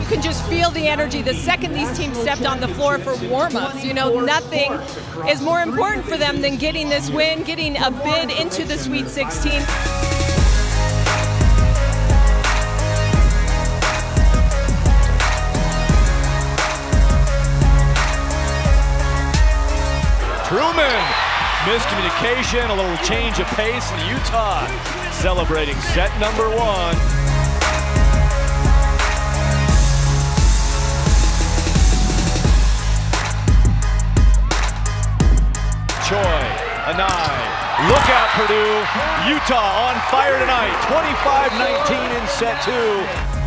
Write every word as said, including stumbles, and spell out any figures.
you can just feel the energy the second these teams stepped on the floor for warm-ups. You know, nothing is more important for them than getting this win, getting a bid into the Sweet sixteen. Truman, miscommunication, a little change of pace, and Utah celebrating set number one. Choi, Anai, look out Purdue, Utah on fire tonight, twenty-five nineteen in set two.